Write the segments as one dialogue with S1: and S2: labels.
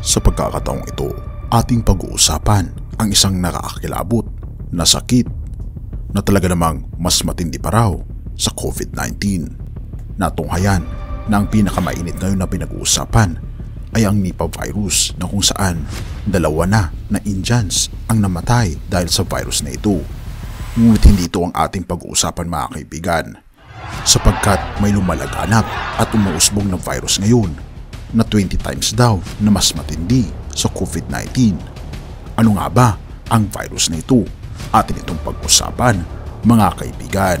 S1: Sa pagkakataong ito, ating pag-uusapan ang isang nakakakilabot na sakit na talaga namang mas matindi pa raw sa COVID-19. Natunghayan na ang pinakamainit ngayon na pinag-uusapan ay ang Nipah virus na kung saan dalawa na Indians ang namatay dahil sa virus na ito. Ngunit hindi ito ang ating pag-uusapan mga kaibigan, sapagkat may lumalaganap at umuusbong na virus ngayon na 20 times daw na mas matindi sa COVID-19. Ano nga ba ang virus na ito? Atin itong pag-usapan mga kaibigan.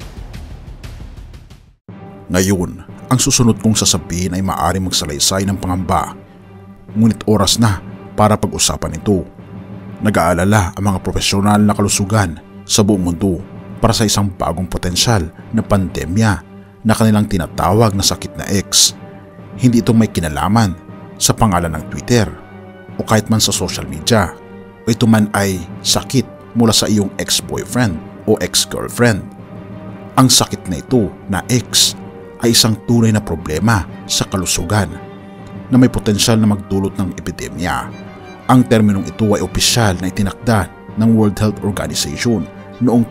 S1: Ngayon, ang susunod kong sasabihin ay maaaring magsalaysay ng pangamba. Ngunit oras na para pag-usapan ito. Nag-aalala ang mga profesional na kalusugan sa buong mundo para sa isang bagong potensyal na pandemya na kanilang tinatawag na sakit na X. Hindi ito may kinalaman sa pangalan ng Twitter o kahit man sa social media, o ito man ay sakit mula sa iyong ex-boyfriend o ex-girlfriend. Ang sakit na ito na X ay isang tunay na problema sa kalusugan na may potensyal na magdulot ng epidemya. Ang terminong ito ay opisyal na itinakda ng World Health Organization noong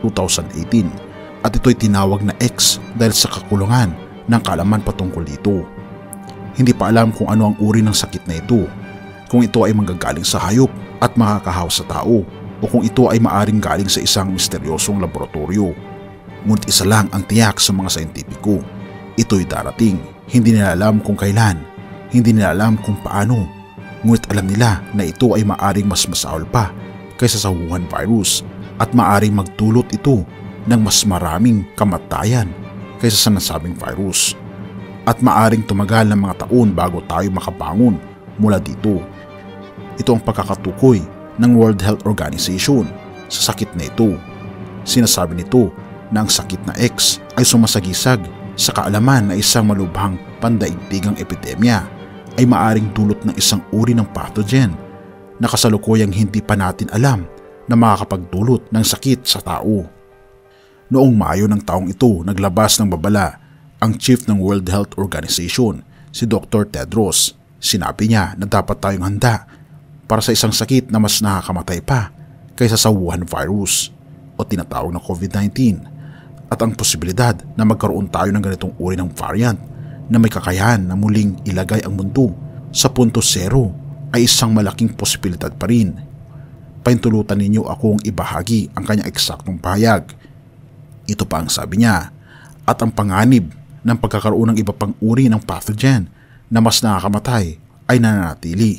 S1: 2018 at ito ay tinawag na X dahil sa kakulangan ng kaalaman patungkol dito. Hindi pa alam kung ano ang uri ng sakit na ito, kung ito ay manggagaling sa hayop at makakahawa sa tao o kung ito ay maaring galing sa isang misteryosong laboratorio. Ngunit isa lang ang tiyak sa mga scientifico, ito'y darating. Hindi nila alam kung kailan, hindi nila alam kung paano, ngunit alam nila na ito ay maaring mas masaol pa kaysa sa Wuhan virus at maaring magdulot ito ng mas maraming kamatayan kaysa sa nasabing virus. At maaring tumagal ng mga taon bago tayo makabangon mula dito. Ito ang pagkakatukoy ng World Health Organization sa sakit na ito. Sinasabi nito na ang sakit na X ay sumasagisag sa kaalaman na isang malubhang pandaigdigang epidemya ay maaring dulot ng isang uri ng pathogen na kasalukuyang hindi pa natin alam na makakapagdulot ng sakit sa tao. Noong Mayo ng taong ito, naglabas ng babala ang chief ng World Health Organization, si Dr. Tedros. Sinabi niya na dapat tayong handa para sa isang sakit na mas nakakamatay pa kaysa sa Wuhan virus o tinatawag na COVID-19 at ang posibilidad na magkaroon tayo ng ganitong uri ng variant na may kakayahan na muling ilagay ang mundo sa punto zero ay isang malaking posibilidad pa rin. Paintulutan ninyo akong ibahagi ang kanyang eksaktong pahayag. Ito pa ang sabi niya, at ang panganib ng pagkakaroon ng iba pang uri ng pathogen na mas nakakamatay ay nananatili.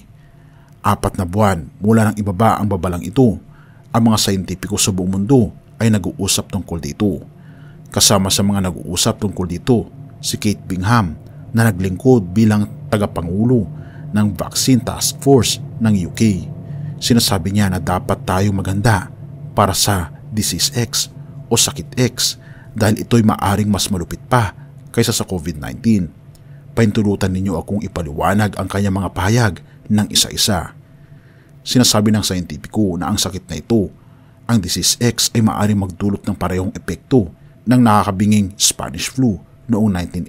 S1: 4 na buwan mula nang ibaba ang babalang ito, ang mga scientifico sa buong mundo ay nag-uusap tungkol dito. Kasama sa mga nag-uusap tungkol dito, si Kate Bingham na naglingkod bilang tagapangulo ng Vaccine Task Force ng UK. Sinasabi niya na dapat tayo maghanda para sa Disease X o Sakit X dahil ito'y maaring mas malupit pa kaysa sa COVID-19. Paintulutan ninyo akong ipaliwanag ang kanyang mga pahayag ng isa-isa. Sinasabi ng scientifico na ang sakit na ito, ang Disease X ay maaaring magdulot ng parehong epekto ng nakakabinging Spanish flu noong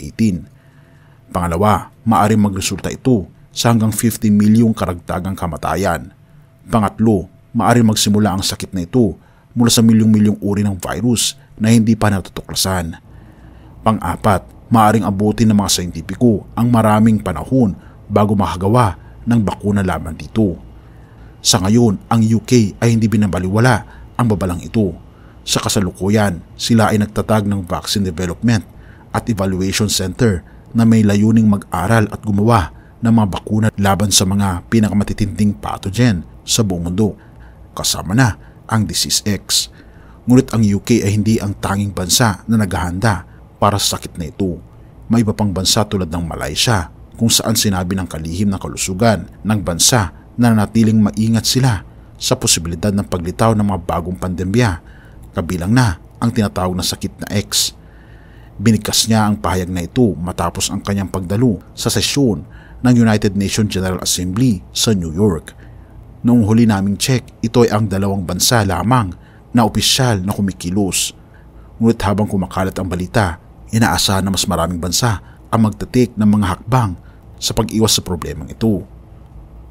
S1: 1918. Pangalawa, maaaring magresulta ito sa hanggang 50 milyong karagdagang kamatayan. Pangatlo, maaaring magsimula ang sakit na ito mula sa milyong-milyong uri ng virus na hindi pa natutuklasan. Pang-apat, maaaring abutin ng mga scientifico ang maraming panahon bago makagawa ng bakuna laban dito. Sa ngayon, ang UK ay hindi binabaliwala ang babalang ito. Sa kasalukuyan, sila ay nagtatag ng Vaccine Development at Evaluation Center na may layuning mag-aral at gumawa ng mga bakuna laban sa mga pinakamatitinding pathogen sa buong mundo, kasama na ang Disease X. Ngunit ang UK ay hindi ang tanging bansa na naghahanda para sa sakit na ito. May iba pang bansa tulad ng Malaysia kung saan sinabi ng kalihim ng kalusugan ng bansa na nanatiling maingat sila sa posibilidad ng paglitaw ng mga bagong pandemya, kabilang na ang tinatawag na sakit na X. Binigkas niya ang pahayag na ito matapos ang kanyang pagdalo sa sesyon ng United Nations General Assembly sa New York. Noong huli naming check, ito ay ang 2 bansa lamang na opisyal na kumikilos. Ngunit habang kumakalat ang balita, inaasahan na mas maraming bansa ang magtatik ng mga hakbang sa pag-iwas sa problemang ito.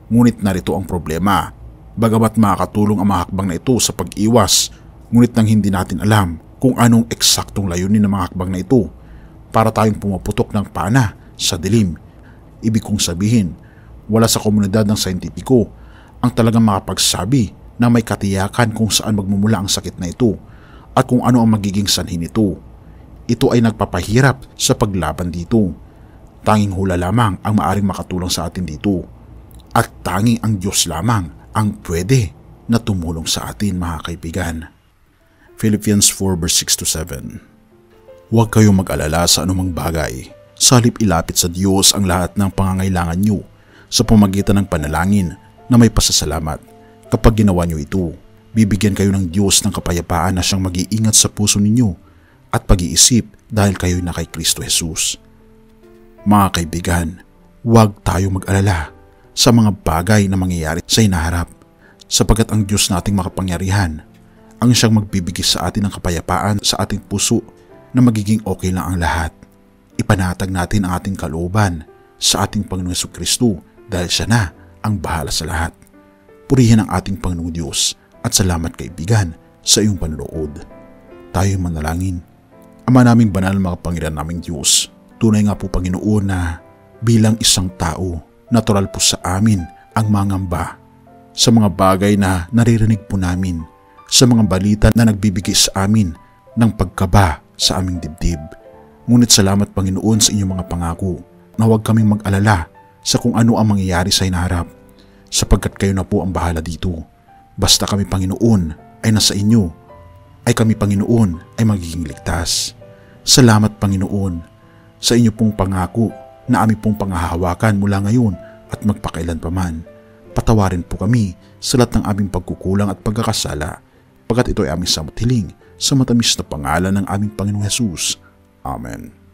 S1: Ngunit narito ang problema. Bagamat makakatulong ang mga hakbang na ito sa pag-iwas, ngunit nang hindi natin alam kung anong eksaktong layunin ng mga hakbang na ito, para tayong pumaputok ng pana sa dilim. Ibig kong sabihin, wala sa komunidad ng scientifico ang talagang makapagsabi na may katiyakan kung saan magmumula ang sakit na ito at kung ano ang magiging sanhi nito. Ito ay nagpapahirap sa paglaban dito. Tanging hula lamang ang maaring makatulong sa atin dito. At tanging ang Diyos lamang ang pwede na tumulong sa atin, mga kaibigan. Philippians 4 verse 6-7. Huwag kayong mag-alala sa anumang bagay. Sa halip ilapit sa Diyos ang lahat ng pangangailangan nyo sa pamamagitan ng panalangin na may pasasalamat. Kapag ginawa nyo ito, bibigyan kayo ng Diyos ng kapayapaan na siyang mag-iingat sa puso ninyo at pag-iisip dahil kayo'y na kay Kristo Jesus. Mga kaibigan, huwag tayo mag-alala sa mga bagay na mangyayari sa hinaharap, sapagkat ang Diyos nating makapangyarihan ang siyang magbibigay sa atin ng kapayapaan sa ating puso na magiging okay lang ang lahat. Ipanatag natin ang ating kalooban sa ating Panginoong Jesucristo dahil siya na ang bahala sa lahat. Purihin ang ating Panginoong Diyos at salamat kaibigan sa iyong panonood. Tayo manalangin. Ama naming banal, makapangyarihan naming Diyos, tunay nga po Panginoon na bilang isang tao, natural po sa amin ang mangamba sa mga bagay na naririnig po namin, sa mga balita na nagbibigay sa amin ng pagkaba sa aming dibdib. Ngunit salamat Panginoon sa inyong mga pangako na huwag kaming mag-alala sa kung ano ang mangyayari sa hinaharap, sapagkat kayo na po ang bahala dito. Basta kami Panginoon ay nasa inyo, ay kami Panginoon ay magiging ligtas. Salamat Panginoon sa inyo pong pangako na aming pong panghahawakan mula ngayon at magpakailan pa man. Patawarin po kami sa lahat ng aming pagkukulang at pagkakasala, pagkat ito ay aming samot hiling sa matamis na pangalan ng aming Panginoong Hesus. Amen.